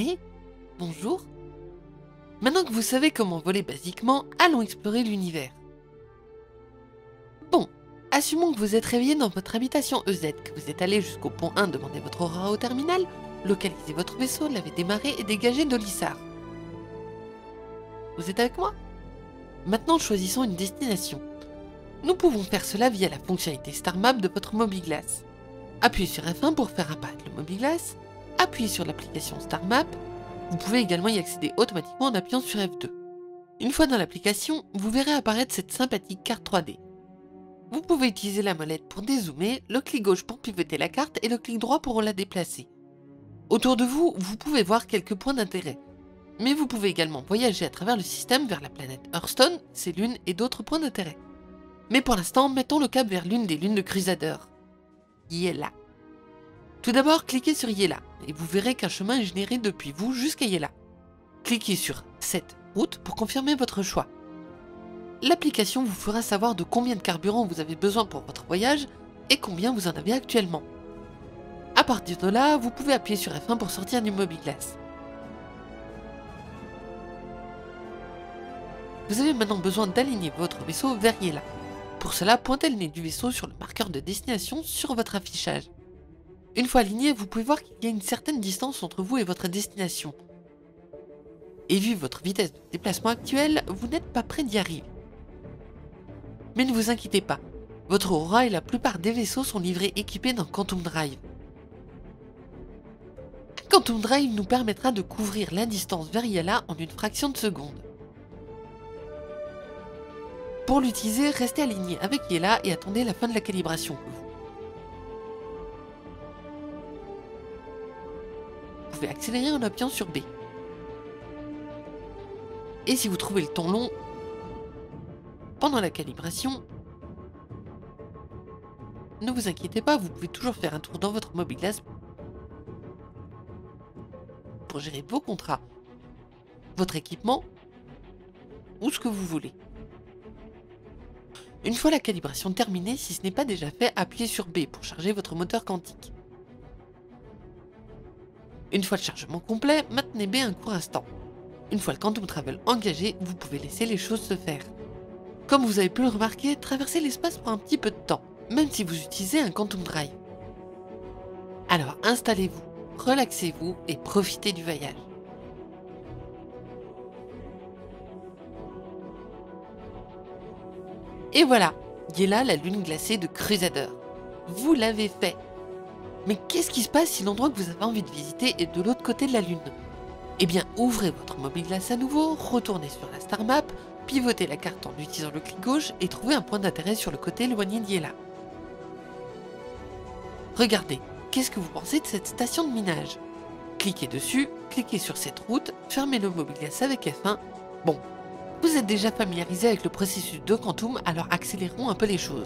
Oui, bonjour. Maintenant que vous savez comment voler basiquement, allons explorer l'univers. Bon, assumons que vous êtes réveillé dans votre habitation EZ, que vous êtes allé jusqu'au pont 1 demander votre aura au terminal, localisé votre vaisseau, l'avez démarré et dégagé d'Olissar. Vous êtes avec moi? Maintenant choisissons une destination. Nous pouvons faire cela via la fonctionnalité Star Map de votre Mobiglass. Appuyez sur F1 pour faire apparaître le Mobiglass, appuyez sur l'application Star Map. Vous pouvez également y accéder automatiquement en appuyant sur F2. Une fois dans l'application, vous verrez apparaître cette sympathique carte 3D. Vous pouvez utiliser la molette pour dézoomer, le clic gauche pour pivoter la carte et le clic droit pour la déplacer. Autour de vous, vous pouvez voir quelques points d'intérêt. Mais vous pouvez également voyager à travers le système vers la planète Hearthstone, ses lunes et d'autres points d'intérêt. Mais pour l'instant, mettons le cap vers l'une des lunes de Crusader. Yela. Tout d'abord, cliquez sur Yela et vous verrez qu'un chemin est généré depuis vous jusqu'à Yela. Cliquez sur cette route pour confirmer votre choix. L'application vous fera savoir de combien de carburant vous avez besoin pour votre voyage et combien vous en avez actuellement. À partir de là, vous pouvez appuyer sur F1 pour sortir du Mobiglass. Vous avez maintenant besoin d'aligner votre vaisseau vers Yela. Pour cela, pointez le nez du vaisseau sur le marqueur de destination sur votre affichage. Une fois aligné, vous pouvez voir qu'il y a une certaine distance entre vous et votre destination. Et vu votre vitesse de déplacement actuelle, vous n'êtes pas près d'y arriver. Mais ne vous inquiétez pas, votre aura et la plupart des vaisseaux sont livrés équipés d'un Quantum Drive. Un Quantum Drive nous permettra de couvrir la distance vers Yela en une fraction de seconde. Pour l'utiliser, restez aligné avec Yela et attendez la fin de la calibration. Vous pouvez accélérer en appuyant sur B. Et si vous trouvez le temps long, pendant la calibration, ne vous inquiétez pas, vous pouvez toujours faire un tour dans votre Mobiglass pour gérer vos contrats, votre équipement ou ce que vous voulez. Une fois la calibration terminée, si ce n'est pas déjà fait, appuyez sur B pour charger votre moteur quantique. Une fois le chargement complet, maintenez B un court instant. Une fois le Quantum Travel engagé, vous pouvez laisser les choses se faire. Comme vous avez pu le remarquer, traverser l'espace prend un petit peu de temps, même si vous utilisez un Quantum Drive. Alors installez-vous, relaxez-vous et profitez du voyage. Et voilà, Yela, la lune glacée de Crusader. Vous l'avez fait. Mais qu'est-ce qui se passe si l'endroit que vous avez envie de visiter est de l'autre côté de la lune? Eh bien, ouvrez votre Mobiglass à nouveau, retournez sur la Star Map, pivotez la carte en utilisant le clic gauche et trouvez un point d'intérêt sur le côté éloigné d'Yela. Regardez, qu'est-ce que vous pensez de cette station de minage? Cliquez dessus, cliquez sur cette route, fermez le Mobiglass avec F1. Bon, vous êtes déjà familiarisé avec le processus de Quantum, alors accélérons un peu les choses.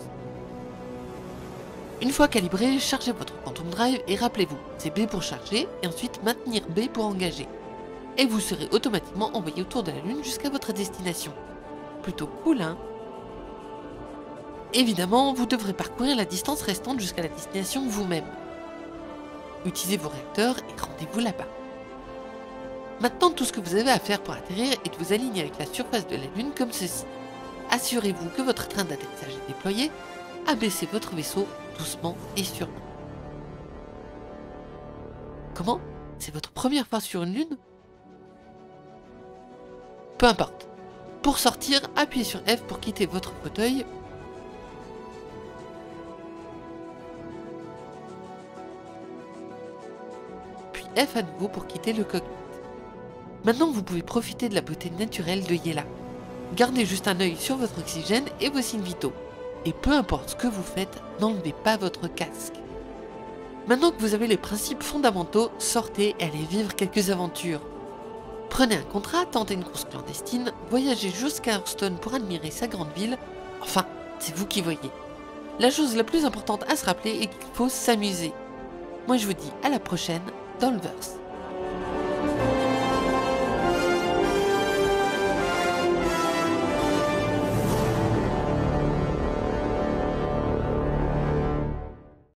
Une fois calibré, chargez votre Quantum Drive et rappelez-vous, c'est B pour charger et ensuite maintenir B pour engager. Et vous serez automatiquement envoyé autour de la Lune jusqu'à votre destination. Plutôt cool, hein? Évidemment, vous devrez parcourir la distance restante jusqu'à la destination vous-même. Utilisez vos réacteurs et rendez-vous là-bas. Maintenant, tout ce que vous avez à faire pour atterrir est de vous aligner avec la surface de la Lune comme ceci. Assurez-vous que votre train d'atterrissage est déployé, abaissez votre vaisseau doucement et sûrement. Comment? C'est votre première fois sur une Lune? Peu importe. Pour sortir, appuyez sur F pour quitter votre fauteuil. Puis F à nouveau pour quitter le cockpit. Maintenant, vous pouvez profiter de la beauté naturelle de Yela. Gardez juste un œil sur votre oxygène et vos signes vitaux. Et peu importe ce que vous faites, n'enlevez pas votre casque. Maintenant que vous avez les principes fondamentaux, sortez et allez vivre quelques aventures. Prenez un contrat, tentez une course clandestine, voyagez jusqu'à Hearthstone pour admirer sa grande ville. Enfin, c'est vous qui voyez. La chose la plus importante à se rappeler est qu'il faut s'amuser. Moi je vous dis à la prochaine dans le verse.